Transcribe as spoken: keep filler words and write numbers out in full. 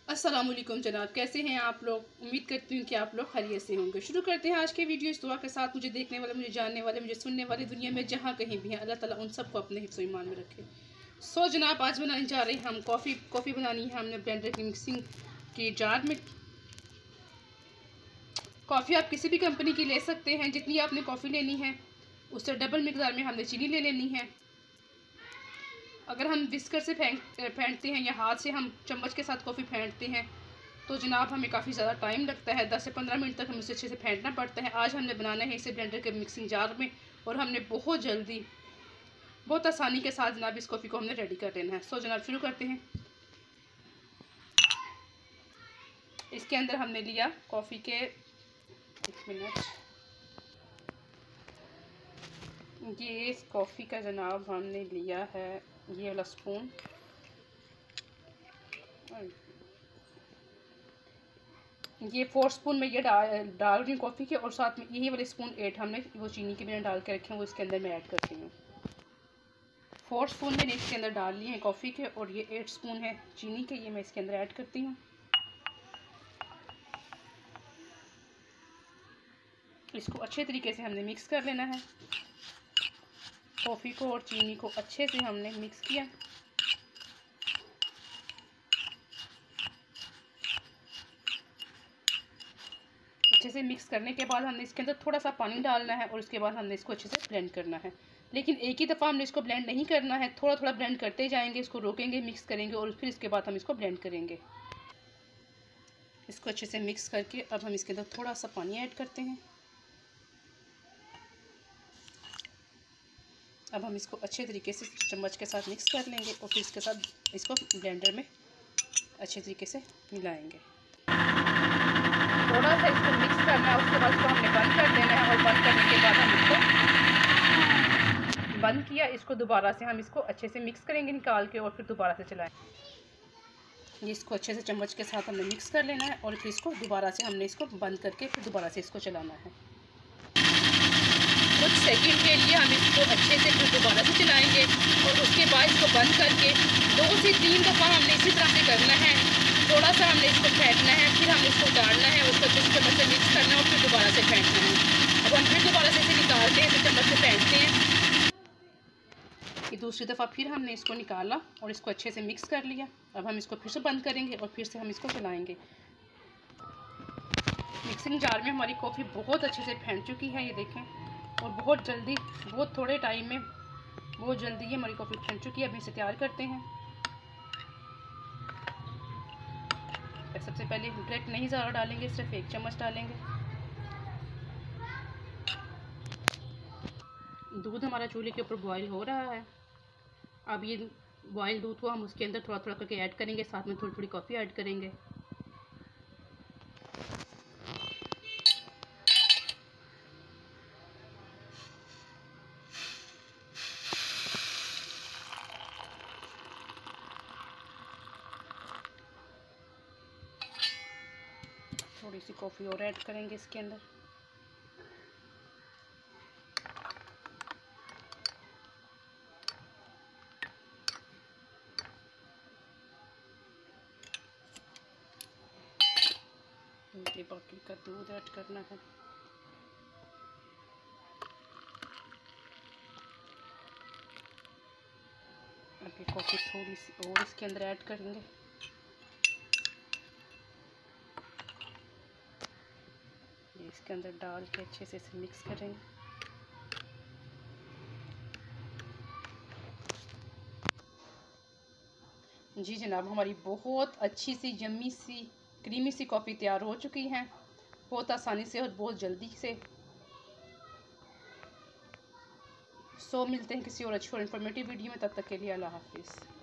अस्सलामुअलैकुम जनाब, कैसे हैं आप लोग। उम्मीद करती हूँ कि आप लोग खैरियत से होंगे। शुरू करते हैं आज के वीडियो इस दुआ के साथ। मुझे देखने वाले, मुझे जानने वाले, मुझे सुनने वाले दुनिया में जहाँ कहीं भी हैं, अल्लाह ताला उन सबको अपने हिफ्ज़ ईमान में रखे। सो जनाब, आज बनाने जा रहे हैं हम कॉफ़ी। कॉफ़ी बनानी है हमने ब्लेंडर की मिक्सिंग की जार में। कॉफ़ी आप किसी भी कंपनी की ले सकते हैं। जितनी आपने कॉफ़ी लेनी है उससे डबल मिकदार में हमने चीनी ले लेनी है। अगर हम विस्कर से फेंक फेंटते हैं या हाथ से हम चम्मच के साथ कॉफ़ी फेंटते हैं तो जनाब हमें काफ़ी ज़्यादा टाइम लगता है। दस से पंद्रह मिनट तक हमें उसे अच्छे से फेंटना पड़ता है। आज हमने बनाना है इसे ब्लेंडर के मिक्सिंग जार में, और हमने बहुत जल्दी बहुत आसानी के साथ जनाब इस कॉफ़ी को हमने रेडी कर लेना है। सो जनाब शुरू करते हैं। इसके अंदर हमने लिया कॉफ़ी के एक मिनट ये इस कॉफ़ी का जनाब हमने लिया है ये वाला स्पून, ये फोर स्पून में ये डाल डाल रही हूँ कॉफ़ी के, और साथ में यही वाले स्पून एट हमने वो चीनी के मैंने डाल के रखे हैं वो इसके अंदर मैं ऐड करती हूँ। फोर स्पून मैंने इसके अंदर डाल लिए हैं कॉफ़ी के, और ये एट स्पून है चीनी के, ये मैं इसके अंदर ऐड करती हूँ। इसको अच्छे तरीके से हमने मिक्स कर लेना है। कॉफ़ी को और चीनी को अच्छे से हमने मिक्स किया। अच्छे से मिक्स करने के बाद हमने इसके अंदर थोड़ा सा पानी डालना है, और उसके बाद हमने इसको अच्छे से ब्लेंड करना है। लेकिन एक ही दफ़ा हमने इसको ब्लेंड नहीं करना है, थोड़ा थोड़ा ब्लेंड करते जाएंगे, इसको रोकेंगे, मिक्स करेंगे, और फिर इसके बाद हम इसको ब्लेंड करेंगे। इसको अच्छे से मिक्स करके अब हम इसके अंदर थोड़ा सा पानी ऐड करते हैं। अब हम इसको अच्छे तरीके से चम्मच के साथ मिक्स कर लेंगे, और फिर इसके साथ इसको ब्लेंडर में अच्छे तरीके से मिलाएंगे। थोड़ा सा इसको मिक्स करना है, उसके बाद इसको हमने बंद कर देना है, और बंद करने के बाद हम इसको बंद किया। इसको दोबारा से हम इसको अच्छे से मिक्स करेंगे निकाल के, और फिर दोबारा से चलाएंगे। ये इसको अच्छे से चम्मच के साथ हमने मिक्स कर लेना है, और फिर इसको दोबारा से हमने इसको बंद करके फिर दोबारा से इसको चलाना है। कुछ सेकंड के लिए हम इसको अच्छे से फिर दोबारा से चलाएंगे, और उसके बाद इसको बंद करके दो से तीन दफ़ा हमने इसी तरह से करना है। थोड़ा सा हमने इसको फेंटना है, फिर हमने इसको डालना है, उसको अच्छे से चम्मच से मिक्स करना है, और फिर दोबारा से फेंटना है। अब हम फिर दोबारा से इसे निकालते हैं, फिर चम्मच से फेंटते हैं। ये दूसरी दफ़ा फिर हमने इसको निकाला और इसको अच्छे से मिक्स कर लिया। अब हम इसको फिर से बंद करेंगे, और फिर से हम इसको चलाएंगे। मिक्सिंग जार में हमारी कॉफ़ी बहुत अच्छे से फेंट चुकी है, ये देखें, और बहुत जल्दी, बहुत थोड़े टाइम में बहुत जल्दी ये हमारी कॉफ़ी फेंट चुकी है। अब इसे तैयार करते हैं। सबसे पहले डायरेक्ट नहीं ज़्यादा डालेंगे, सिर्फ एक चम्मच डालेंगे। दूध हमारा चूल्हे के ऊपर बॉईल हो रहा है। अब ये बॉयल दूध को हम उसके अंदर थोड़ा थोड़ा करके ऐड करेंगे, साथ में थोड़ी थोड़ी कॉफ़ी ऐड करेंगे। थोड़ी सी कॉफ़ी और ऐड करेंगे इसके अंदर। ये बाकी का दूध ऐड करना है। अब ये कॉफ़ी थोड़ी सी और इसके अंदर ऐड करेंगे। ये इसके अंदर डाल के अच्छे से इसे मिक्स करेंगे। जी जनाब, हमारी बहुत अच्छी सी यम्मी सी क्रीमी सी कॉफ़ी तैयार हो चुकी है, बहुत आसानी से और बहुत जल्दी से। सो मिलते हैं किसी और अच्छी और इन्फॉर्मेटिव वीडियो में, तब तक के लिए अल्लाह हाफिज़।